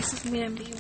Esto es muy ambiguo.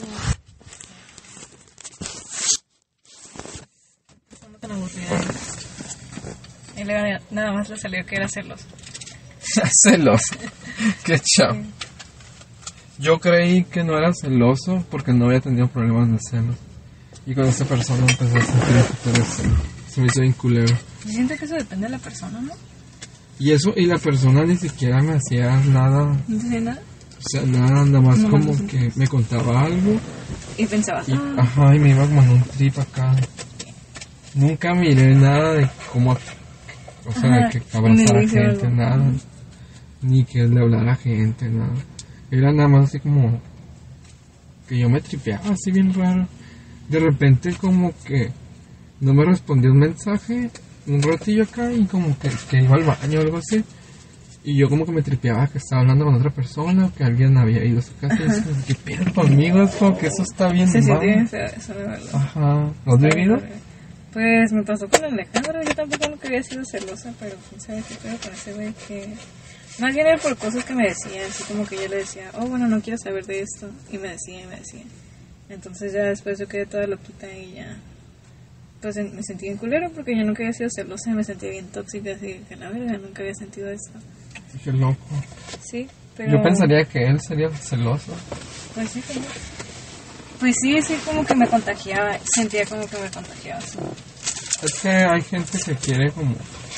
Estamos tan aburrida. Y luego nada más le salió que era celoso. Celoso. Qué chavo. Yo creí que no era celoso porque no había tenido problemas de celos. Y con esta persona empecé a sentir un poco de celos. Se me hizo bien culero. Yo siento que eso depende de la persona, ¿no? Y la persona ni siquiera me hacía nada. ¿No te nada? O sea, nada más no, como no, que me contaba algo. Y pensabas, ajá, y me iba como en un trip acá. Nunca miré nada de cómo, o sea, que abrazar a gente, nada. Ni que le hablara a gente, nada. Era nada más así como que yo me tripeaba así bien raro. De repente como que no me respondía un mensaje un ratillo acá y como que iba al baño o algo así. Y yo como que me tripeaba que estaba hablando con otra persona, que alguien había ido a su casa y decía, ¿qué pedo conmigo? Es como que eso está bien mal. Sí, eso de verdad. Ajá. ¿Lo has vivido? Pues me pasó con Alejandro. Yo tampoco nunca había sido celosa, pero quién sabe qué pedo con ese güey que... Más bien era por cosas que me decían, así como que yo le decía, oh, bueno, no quiero saber de esto. Y me decía. Entonces ya después yo quedé toda loquita y ya... Pues me sentí bien culero porque yo nunca había sido celosa y me sentí bien tóxica, así que la verdad nunca había sentido eso. Qué loco. Sí, pero... Yo pensaría que él sería celoso. Pues sí, como... Pues sí, como que me contagiaba, sentía como que me contagiaba. Sí. Es que hay gente que quiere como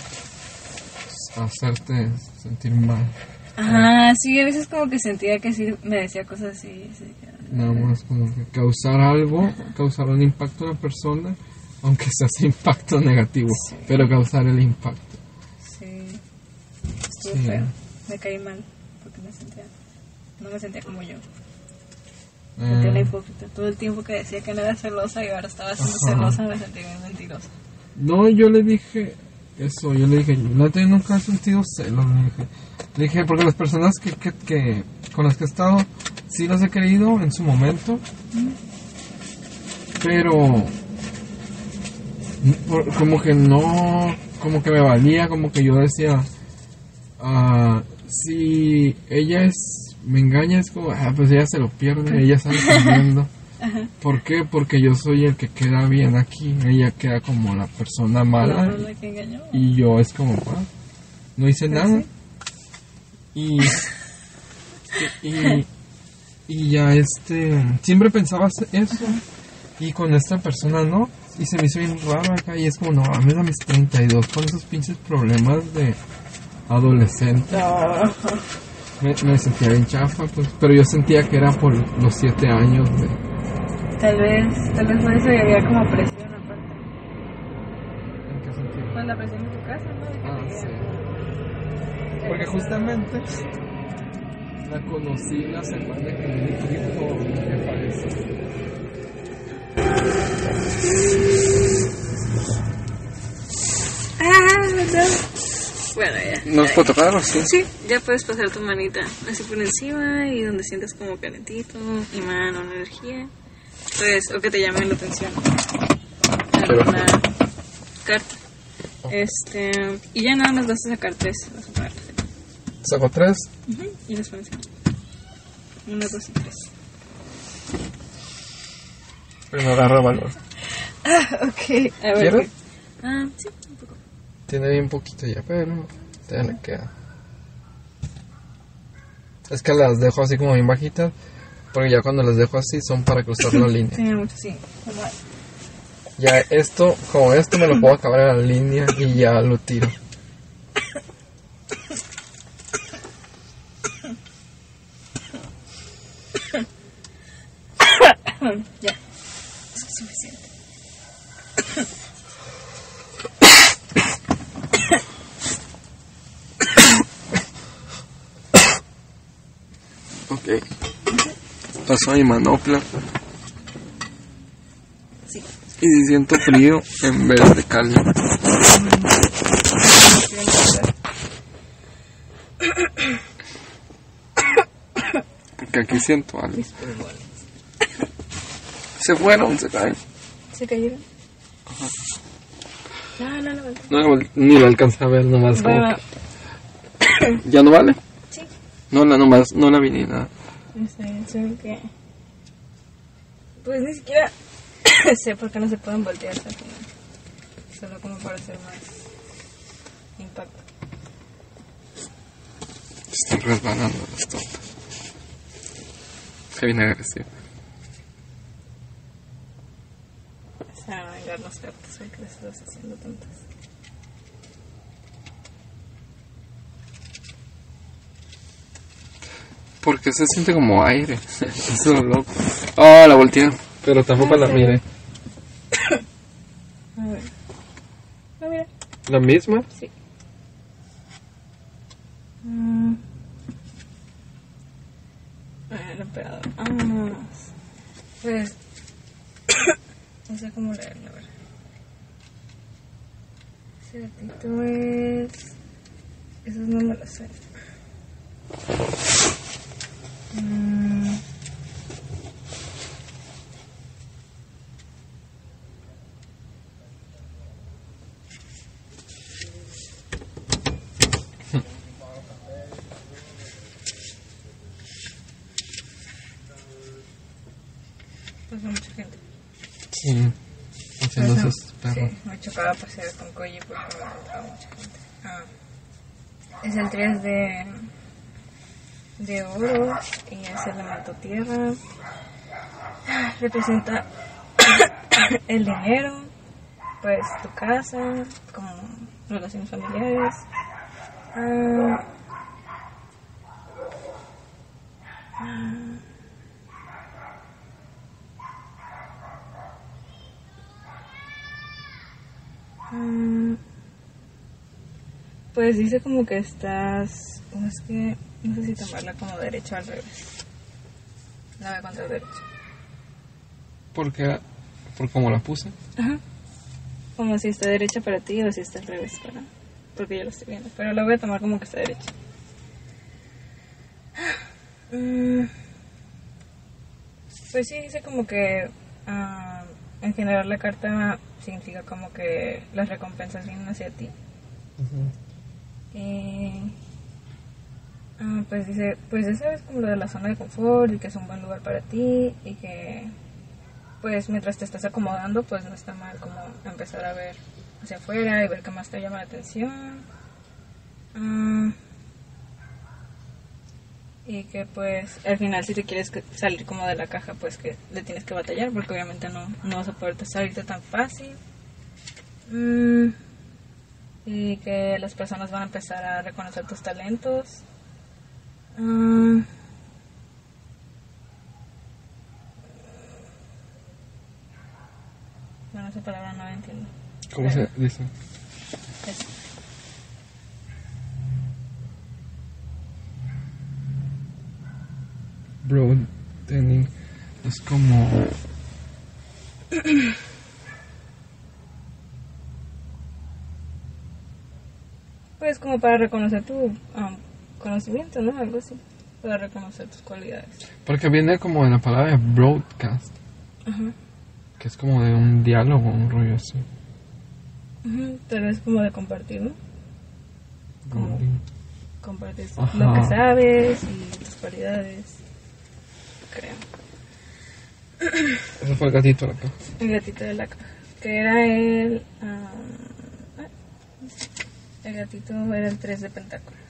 hacerte sentir mal. Ajá, sí, a veces como que sentía que sí me decía cosas así. Sí. Nada más como que causar algo, causar un impacto en la persona, aunque sea ese impacto negativo, sí. Pero causar el impacto. Sí, estuvo feo, me caí mal, porque no me sentía como yo. Sentía una hipócrita. Todo el tiempo que decía que no era celosa y ahora estaba siendo celosa, me sentía bien mentirosa. No, yo le dije eso, yo nunca he sentido celos, le dije, porque las personas que con las que he estado, sí las he querido en su momento, pero como que no, como que me valía, como que yo decía, si ella me engaña, es como, pues ella se lo pierde, ella sale perdiendo. ¿Por qué? Porque yo soy el que queda bien aquí, ella queda como la persona mala, la que engañó. Y yo es como, no hice nada. Sí. Y ya siempre pensaba eso, y con esta persona no, y se me hizo bien raro acá, y es como, no, a mí a mis 32 con esos pinches problemas de adolescente. Me sentía bien chafa, pues, pero yo sentía que era por los 7 años de... Tal vez por eso había como presión aparte. ¿En qué sentido? Pues la presión de tu casa, ¿no? Sí. Porque justamente la conocí la semana que mi hijo me falleció. No. Bueno, ya. ¿Nos puedo tocar o sí? Sí, ya puedes pasar tu manita así por encima y donde sientas como calentito, imán o energía. Pues, o que te llame la atención. Alguna carta. Y ya nada más vas a sacar 3. Vas a poner. ¿Saco 3? Y las pones aquí. 1, 2 y 3. Pero no agarra valor. Ok. A ver. ¿Quieres? Sí, un poco. Tiene bien poquito ya, pero ya le queda. Es que las dejo así como bien bajitas, porque ya cuando las dejo así son para cruzar la línea. Tiene mucho, sí. Ya como esto me lo puedo acabar en la línea y ya lo tiro. Ya. Eso es suficiente. Ok. Paso a mi manopla. Sí. Y si siento frío en vez de calor. Porque aquí siento algo. Se fueron, se caen. ¿Se cayeron? Ajá. No. Ni lo alcancé a ver nomás. Bueno. ¿Ya no vale? Sí. No, nomás, no la vi ni nada. Seguro que Pues ni siquiera sé por qué no se pueden voltear al final. Solo como para hacer más impacto. Están resbalando las tortas. Se viene agresivo. O sea, vengar las tortas porque las estás haciendo tantas. Porque se siente como aire. Eso es loco. Oh, la volteé. Pero tampoco la miré. A ver. No, mira. ¿La misma? Sí. El emperador. Pues. No sé cómo leerlo, a ver. Ese gatito es. Esos no me los sé. Pues mucha gente. Sí. Haciendo Ajá. esos perros. Sí, me chocaba pasear con Koji porque me encontraba mucha gente. Es el 3 de oro y es el elemento tierra. Representa el dinero, pues tu casa, como relaciones familiares. Pues dice como que estás, o es que no sé si tomarla como derecha o al revés. La voy a contar derecha. Porque, por cómo la puse. Ajá. Como si está derecha para ti o si está al revés para, porque yo lo estoy viendo. Pero la voy a tomar como que está derecha. Pues sí, dice como que en general la carta significa como que las recompensas vienen hacia ti. Pues dice, pues ya sabes como lo de la zona de confort y que es un buen lugar para ti y que pues mientras te estás acomodando pues no está mal como empezar a ver hacia afuera y ver qué más te llama la atención. Y que pues al final si te quieres salir como de la caja pues que le tienes que batallar porque obviamente no vas a poder salirte tan fácil. Y que las personas van a empezar a reconocer tus talentos. Bueno, esa palabra no la entiendo. ¿Cómo se dice? Eso. Broadening es como Pues como para reconocer tu conocimiento, ¿no? Algo así. Para reconocer tus cualidades. porque viene como de la palabra broadcast. Ajá. Que es como de un diálogo, un rollo así. Pero es como de compartir, ¿no? Como Broading. compartir Ajá. lo que sabes y tus cualidades. Creo. Ese fue el gatito de la caja. El gatito de la caja. Que era el... el gatito era el 3 de pentáculos.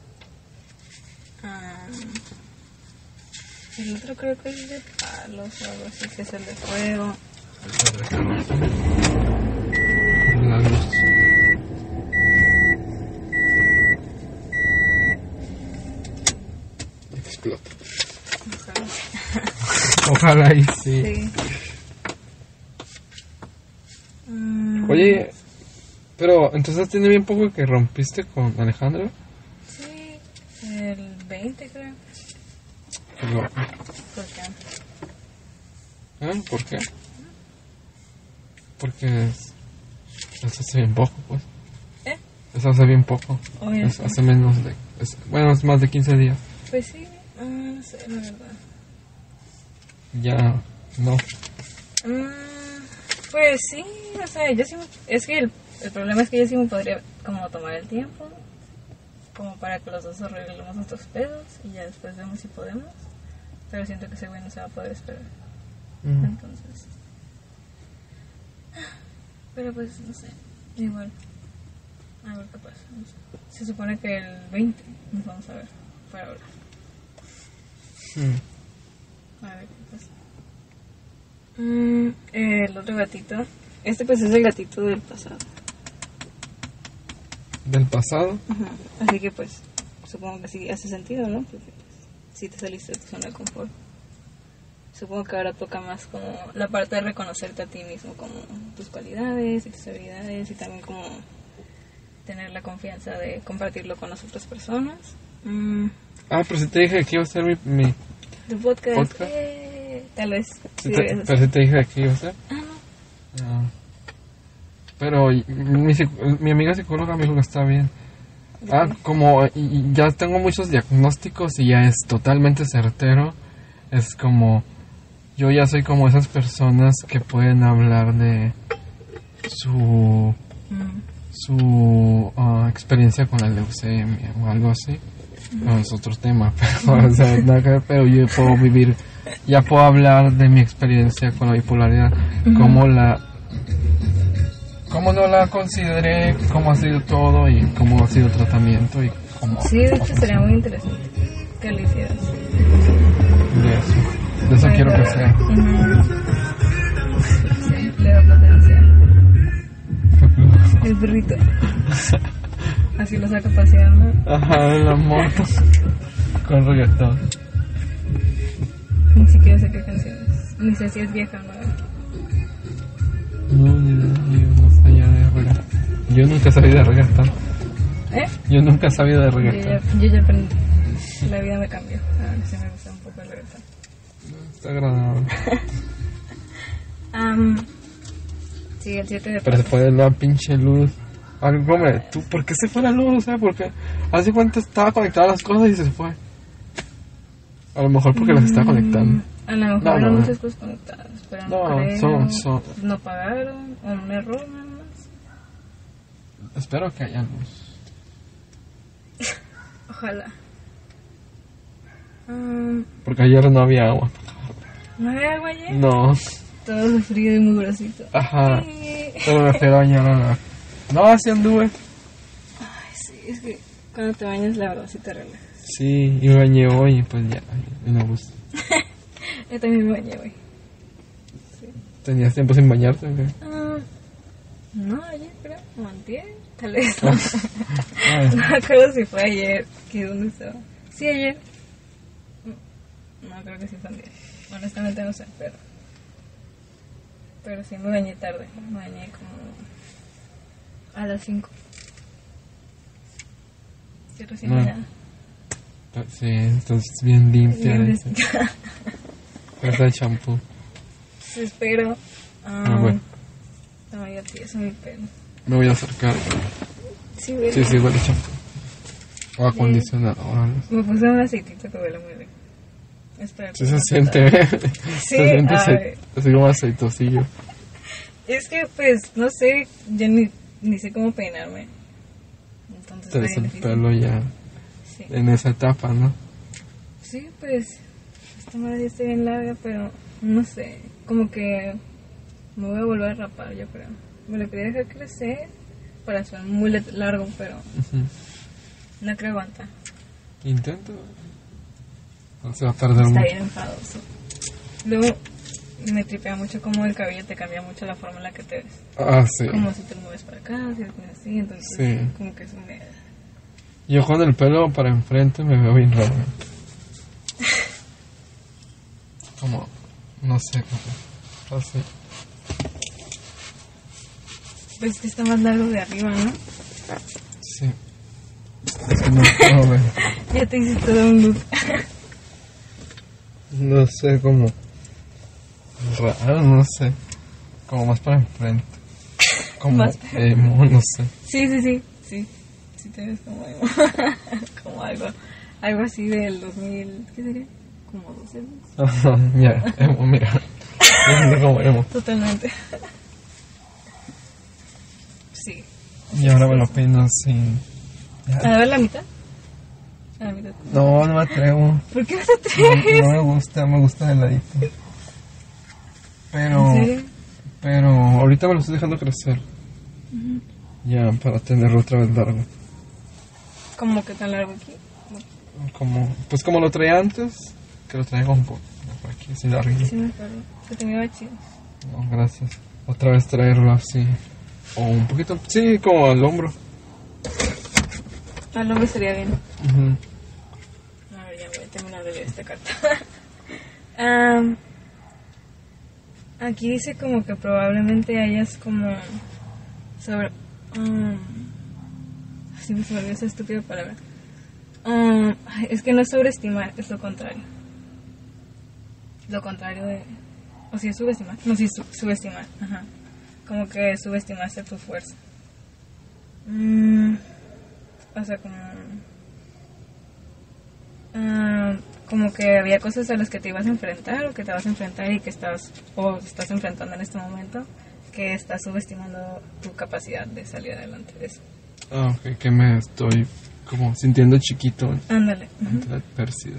El otro creo que es de palos o algo así, que es el de fuego. La luz. Explota. Ojalá y sí. Sí. Oye, pero entonces tiene bien poco que rompiste con Alejandro. Sí, el 20 creo. Qué loco. ¿Por qué? ¿Por qué? Porque eso hace bien poco, pues. Eso hace bien poco. Hace menos de... bueno, es más de 15 días. Pues sí, no sé, la verdad. Ya, no. Pues sí, o sea, yo sí es que el problema es que yo sí me podría como tomar el tiempo como para que los dos arreglemos nuestros pedos y ya después vemos si podemos, pero siento que ese güey no se va a poder esperar. Entonces, pero pues no sé, igual, a ver qué pasa, no sé. Se supone que el 20 nos vamos a ver para hablar. A ver qué pasa. El otro gatito, este pues es el gatito del pasado. ¿Del pasado? Así que pues supongo que sí hace sentido, ¿no? Porque pues, si te saliste de tu zona de confort. Supongo que ahora toca más como la parte de reconocerte a ti mismo, como tus cualidades y tus habilidades, y también como tener la confianza de compartirlo con las otras personas. Pero si te dije que iba a ser mi Tu podcast. Tal vez. Pero si te dije que iba a ser. No. Pero mi amiga psicóloga me dijo que está bien. Como ya tengo muchos diagnósticos y ya es totalmente certero. Es como yo ya soy como esas personas que pueden hablar de su experiencia con la leucemia o algo así. No, es otro tema, pero, o sea, nada que ver, pero yo puedo vivir, ya puedo hablar de mi experiencia con la bipolaridad, cómo no la consideré, cómo ha sido todo y cómo ha sido el tratamiento y cómo. Sí, de hecho sería muy interesante que lo hicieras. De eso quiero que sea. Sí, le da potencia. El burrito. Así lo saca paseando. En la moto. Con reggaetón. Ni siquiera sé qué canciones. Ni sé si es vieja o nueva. No, no sé ya de reggaetón. Yo nunca he sabido de reggaetón. Yo nunca he sabido de reggaetón. Yo ya aprendí. La vida me cambió. Ahora sí me gusta un poco el reggaetón. Está agradable. Sí, el 7 de Pero se puede la pinche luz. Hombre, ¿tú por qué se fue la luz? O sea, porque hace cuánto estaba conectada las cosas y se fue. A lo mejor porque las estaba conectando. A lo mejor eran muchas cosas conectadas, pero no creo. Son. No pagaron, o un error nada más. Espero que haya luz. Ojalá. Porque ayer no había agua. ¿No había agua ayer? No. Todo frío y muy grosito. Pero me espero bañar. No, así anduve. Ay, sí, es que cuando te bañas la verdad sí te relajas. Sí, y me bañé hoy y pues ya, me gusta. Yo también me bañé hoy. Sí. ¿Tenías tiempo sin bañarte? ¿Okay? No, ayer creo, o antier, tal vez. No me acuerdo si fue ayer, que dónde estaba. Sí, ayer. No, creo que sí fue antier. Honestamente no sé, pero sí me bañé tarde. Me bañé como a las 5. Sí, recién bañada. Sí, entonces bien limpia. Esa el champú. Sí, espero. Bueno. No, ya tieso mi pelo. Me voy a acercar. Sí, huele champú. O acondicionador. Me puse un aceitito que huele muy bien. Espero. Sí, se siente. Sí, se siente así como aceitosillo. Es que, pues, no sé, yo ni sé cómo peinarme. Entonces, traes el pelo ya en esa etapa, ¿no? Sí, pues, esta madre ya está bien larga, pero no sé, como que me voy a volver a rapar, yo creo. Me lo quería dejar crecer para ser muy largo, pero no creo aguantar. Intento. No se va a perder mucho. Está bien enfadoso. Luego me tripea mucho como el cabello te cambia mucho la forma en la que te ves. Sí. Como si te mueves para acá, si te mueves así, entonces como que es un... Yo con el pelo para enfrente me veo bien raro. Como, no sé, como así. Pues que está más largo de arriba, ¿no? Sí. Es que no puedo ver. Ya te hiciste todo un look. No sé, como raro, no sé. Como más para enfrente. Como más emo, no sé. Sí. Sí te ves como emo. Como algo así del 2000, ¿qué sería? Como 12. Ya, emo, mira. Como emo. Totalmente. Sí. Y ahora me lo peino sin... ¿A ver la mitad? A la mitad. No me atrevo. ¿Por qué no te atreves? No me gusta de ladito. Pero, ¿En serio? pero ahorita me lo estoy dejando crecer. Ya, para tenerlo otra vez largo. ¿Cómo que tan largo aquí? Pues como lo traía antes, que lo traía con por aquí, así largo. Sí, me acuerdo. Se te miraba chido. No, gracias. Otra vez traerlo así. O un poquito, sí, como al hombro. Al hombre sería bien. Ujú. A ver, ya voy a terminar de leer esta carta. Aquí dice como que probablemente hayas como sobre... sí, me olvidó esa estúpida palabra. Es que no es sobreestimar, es lo contrario. Lo contrario de... O si es subestimar. No, sí, subestimar. Ajá. Como que subestimaste tu fuerza. O sea, como que había cosas a las que te ibas a enfrentar o que te vas a enfrentar y que estás enfrentando en este momento, que estás subestimando tu capacidad de salir adelante de eso. Ah, ok, que me estoy como sintiendo chiquito Ándale. ante la adversidad.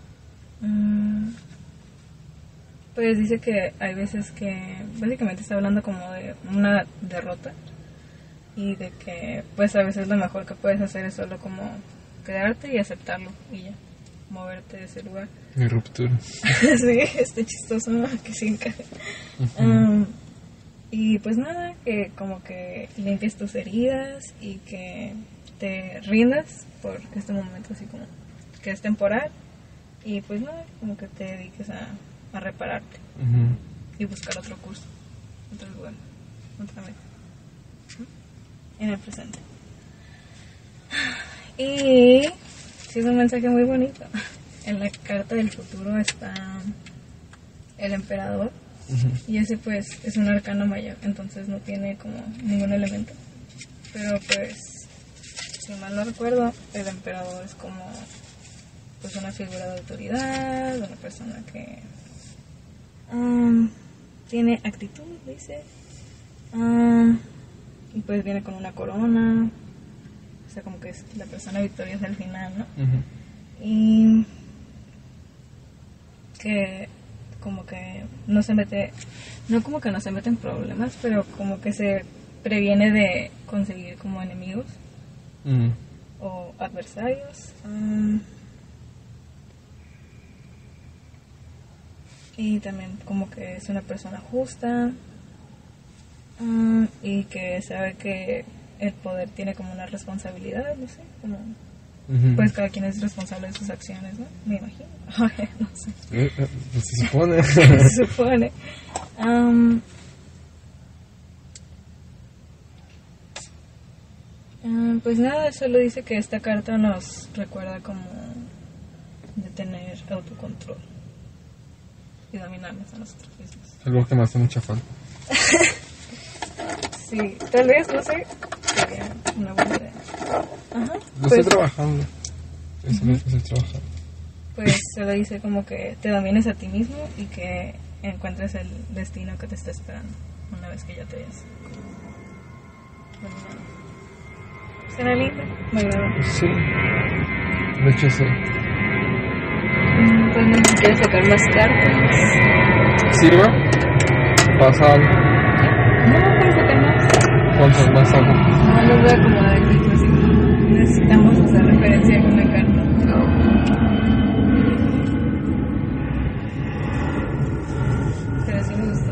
Pues dice que hay veces que básicamente está hablando como de una derrota y de que pues a veces lo mejor que puedes hacer es solo como quedarte y aceptarlo y ya, moverte de ese lugar. Mi ruptura. Sí, está chistoso, ¿no? Que sí encaje. Y pues nada, que como que limpies tus heridas y que te rindas por este momento así como que es temporal y pues nada, como que te dediques a repararte y buscar otro curso, otro lugar, otra vez en el presente. Y sí, es un mensaje muy bonito. En la carta del futuro está el emperador y ese pues es un arcano mayor, entonces no tiene como ningún elemento, pero pues si mal no recuerdo el emperador es como pues una figura de autoridad, una persona que tiene actitud, dice, y pues viene con una corona, o sea como que es la persona victoriosa al final, ¿no? Y que como que no se mete, no como que no se mete en problemas, pero como que se previene de conseguir como enemigos o adversarios. Y también como que es una persona justa y que sabe que el poder tiene como una responsabilidad, no sé, como pues cada quien es responsable de sus acciones, ¿no? Me imagino. No sé. Pues se supone. Se supone. Pues nada, solo dice que esta carta nos recuerda como de tener autocontrol y dominarnos a nosotros mismos. Algo que me hace mucha falta. Sí, tal vez, no sé, sería una buena idea. Ajá. Lo estoy trabajando. Eso es lo que estoy trabajando. Pues solo dice como que te domines a ti mismo y que encuentres el destino que te está esperando una vez que ya te hayas dominado. ¿Será lindo? Me agrada. Sí. De hecho, sí. Pues no sé si quieres sacar más cartas. ¿Sirve? ¿Pasa algo? No, puedes sacar más. ¿Cuántas más hago? No, los voy a acomodar aquí, pues si necesitamos hacer referencia a alguna carta. Pero sí me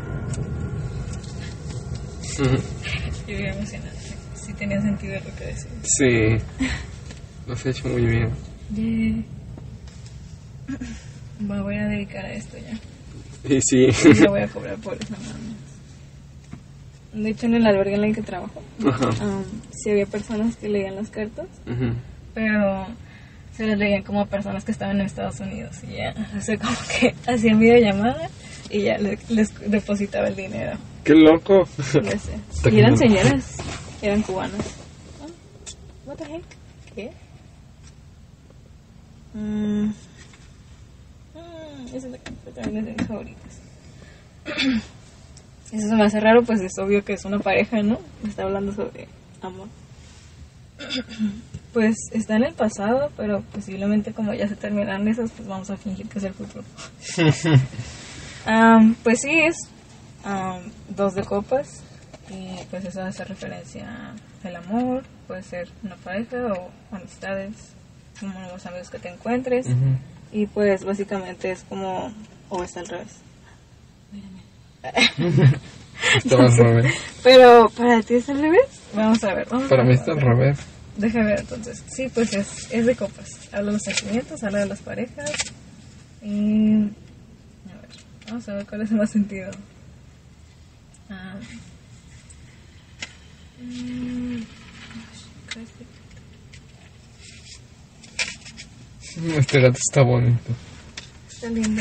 gustó. Yo iba emocionada. Sí tenía sentido lo que decía. Sí. Lo has hecho muy bien. Yeah. Me voy a dedicar a esto ya. Y sí. Y le voy a cobrar por eso, nada más. De hecho, en el albergue en el que trabajo, sí había personas que leían las cartas, pero se las leían como a personas que estaban en Estados Unidos. Y ya, o sea, como que hacían videollamada y ya les depositaba el dinero. ¡Qué loco! Ya sé. Y eran señoras, eran cubanas. What the heck? ¿Qué? Esa es la carta, también es de mis favoritas. Eso se me hace raro, pues es obvio que es una pareja, ¿no? Está hablando sobre amor. Pues está en el pasado, pero posiblemente como ya se terminaron esas, pues vamos a fingir que es el futuro. Pues sí, es 2 de copas. Y pues eso hace referencia al amor, puede ser una pareja o amistades, como los amigos que te encuentres. Ujú. Y pues básicamente es como, o está al revés. Está al revés. Pero para ti es al revés. Vamos a ver. Para mí está al revés. Déjame ver entonces. Sí, pues es de copas. Habla de los sentimientos, habla de las parejas. Y a ver, vamos a ver cuál es el más sentido. Este gato está bonito. Está lindo.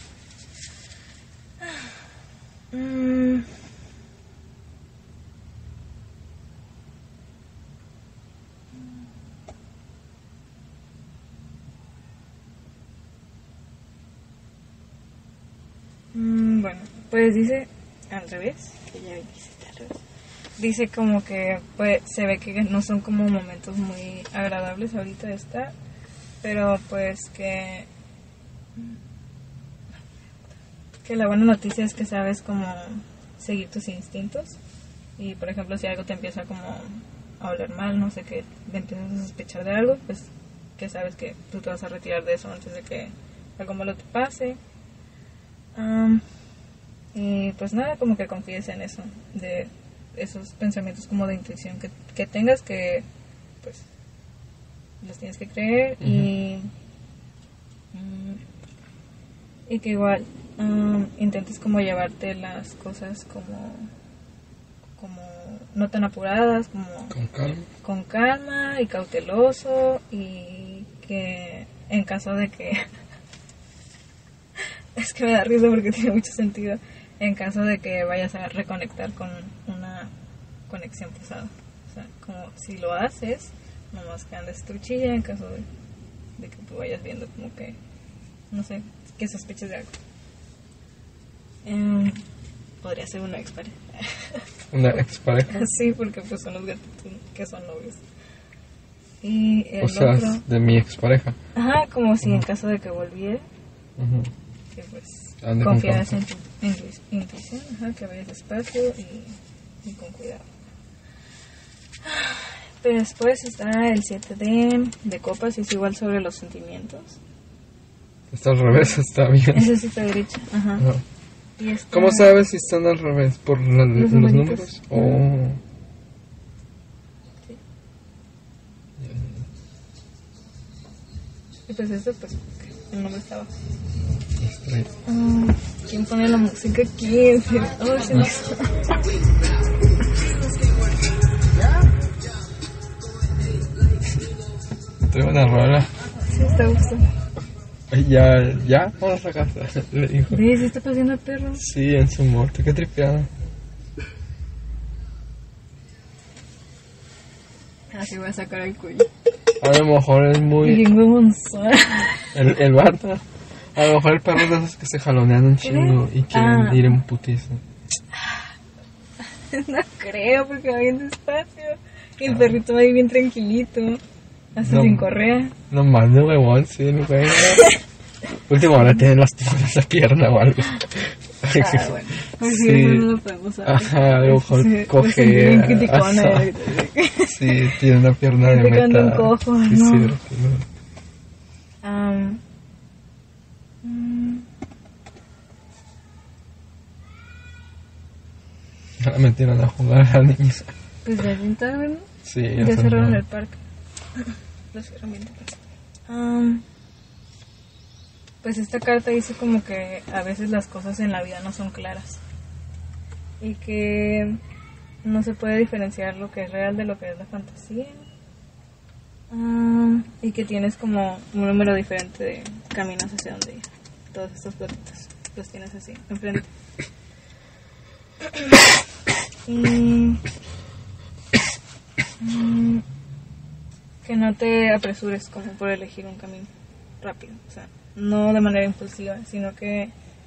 Bueno, pues dice al revés, que ya dijiste al revés. Dice como que pues, se ve que no son como momentos muy agradables ahorita de estar, pero pues que la buena noticia es que sabes cómo seguir tus instintos. Y por ejemplo, si algo te empieza como a oler mal, no sé, que te empiezas a sospechar de algo, pues que sabes que tú te vas a retirar de eso antes de que algo malo te pase. Y pues nada, como que confíes en eso, de esos pensamientos como de intuición que tengas, que pues los tienes que creer. Y que igual intentes como llevarte las cosas como no tan apuradas, como con calma y cauteloso, y que en caso de que es que me da risa porque tiene mucho sentido, en caso de que vayas a reconectar con una conexión pasada, o sea, como si lo haces, nomás que andes tu chilla en caso de que tú vayas viendo como que, no sé, que sospeches de algo. Podría ser una expareja. ¿Una expareja? Sí, porque pues son los gatitos que son novios. Y el o sea, otro, de mi expareja. ajá, como si en caso de que volviera, que pues confiaras en tu intuición, ajá, que vayas despacio y con cuidado. Pero después está el 7 de copas, y es igual sobre los sentimientos. Está al revés, está bien. Ese sí está derecha, ajá. Ajá. Y está... ¿Cómo sabes si están al revés? ¿Por los números? Oh. Sí. Y pues esto, pues, el nombre está abajo. ¿Quién pone la música aquí? Oh, sí. Tengo una rola. Sí, está gustando. Ya, vamos a casa, le dijo. ¿Sí está paseando el perro? Sí, en su muerte, qué tripeada. Así voy a sacar el cuello. A lo mejor es muy... Bien huevonzón. El vato. A lo mejor el perro es de esos que se jalonean un chingo y quieren ir en putiza. No creo, porque va bien despacio. Y el perrito va ahí bien tranquilito. Hasta sin correa. No más de huevón, sí, el güey. Última hora tienen lastimadas en la pierna o algo. Bueno. Pues sí, eso no lo podemos saber. Ajá, a lo mejor coge. Bien criticona. Sí, tiene una pierna de metal. Un cojo, sí, no. Sí, Ahora me tiran a jugar a la niña. Pues ya bien tarde, ¿no? Sí, ya cerraron el parque. Lo cierran bien tarde. Pues esta carta dice como que a veces las cosas en la vida no son claras. Y que no se puede diferenciar lo que es real de lo que es la fantasía. Y que tienes como un número diferente de caminos hacia donde ir. Todos estos gatitos los tienes así, enfrente. Y que no te apresures como por elegir un camino rápido, o sea, no de manera impulsiva, sino que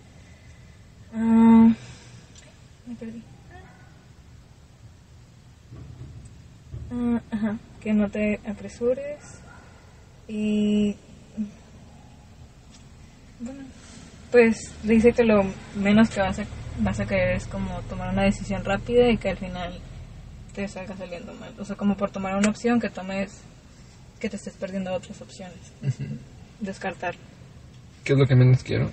me perdí. Que no te apresures y bueno, pues dice que lo menos que vas a querer es como tomar una decisión rápida y que al final te salga saliendo mal. O sea, como por tomar una opción que te estés perdiendo otras opciones. Uh-huh. Descartar. ¿Qué es lo que menos quiero?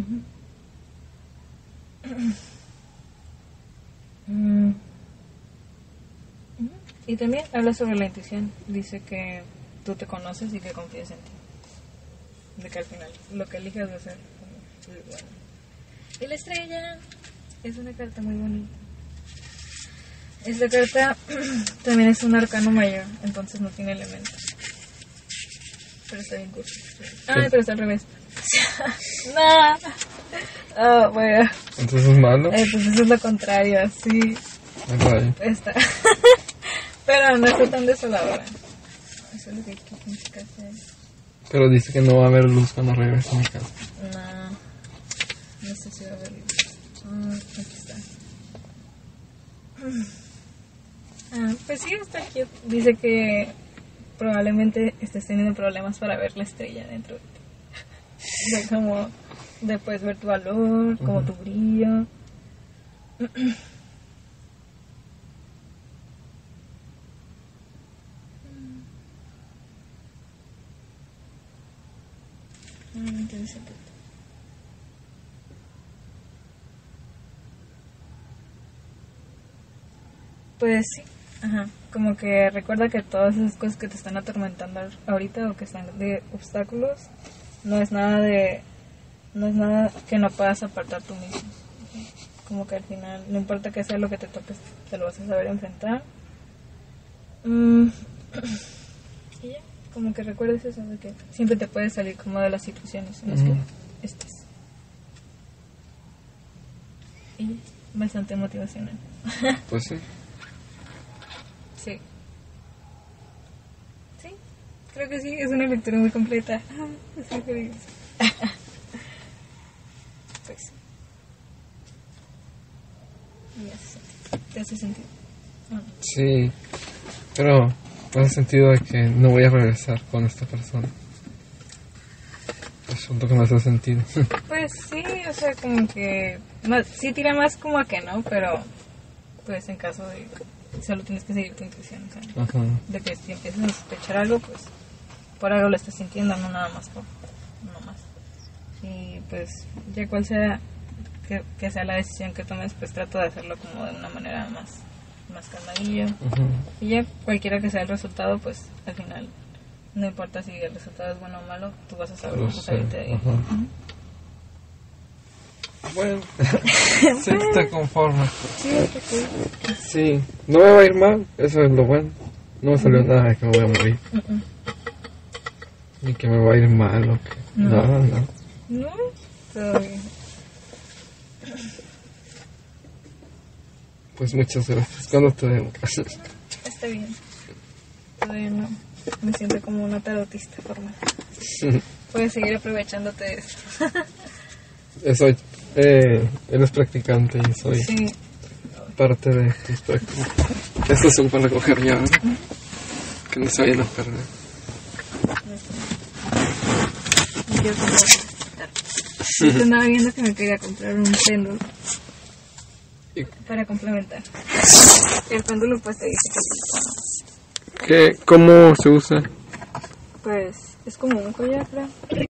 Y también habla sobre la intuición. Dice que tú te conoces y que confíes en ti. De que al final lo que elijas va a ser muy bueno. Y la estrella es una carta muy bonita. Esta carta también es un arcano mayor, entonces no tiene elementos. Pero está bien cursi. Pero está al revés. No. Bueno. ¿Entonces es malo? Pues eso es lo contrario, sí. Está. Pero no está tan desoladora. Eso es lo que tienes que hacer. Pero dice que no va a haber luz cuando regrese a mi casa. No sé si va a haber luz. Aquí está. Pues sí, está aquí. Dice que probablemente estés teniendo problemas para ver la estrella dentro de ti. O sea, como después ver tu valor, como tu brillo. Interesante. Pues sí, como que recuerda que todas esas cosas que te están atormentando ahorita o que están de obstáculos, no es nada que no puedas apartar tú mismo. Como que al final, no importa que sea lo que te toques, te lo vas a saber enfrentar. Y ya, como que recuerdes eso, de que siempre te puedes salir como de las situaciones en las que estés. Y bastante motivacional. Pues sí. Sí, creo que sí, es una lectura muy completa. Estoy feliz. Pues ¿te hace sentido? Sí, pero me hace sentido de que no voy a regresar con esta persona. Es un que me hace sentido. Pues sí, o sea, como que sí tira más como a que no, pero pues en caso de solo tienes que seguir tu intuición, o sea, de que si empiezas a sospechar algo, pues por algo lo estás sintiendo, no nada más por no más. Y pues ya cual sea que sea la decisión que tomes, pues trato de hacerlo como de una manera más calmadillo. Y ya cualquiera que sea el resultado, pues al final no importa si el resultado es bueno o malo, tú vas a saber cómo salirte de ahí. Bueno, sí, te conforme. Sí, no me va a ir mal, eso es lo bueno. No me salió nada de que me voy a morir. Ni que me va a ir mal o que... No. No, todo bien. Pues muchas gracias. ¿Cuándo te vemos? Está bien. Todavía no. Me siento como una tarotista formal. Puedes seguir aprovechándote de esto. Eres practicante y soy parte de tus prácticas. Estos son para recoger ya, ¿verdad? Que no se vayan a perder. Yo estaba viendo que me quería comprar un péndulo para complementar. El péndulo pues te dice ¿Cómo se usa? Pues es como un collar, creo.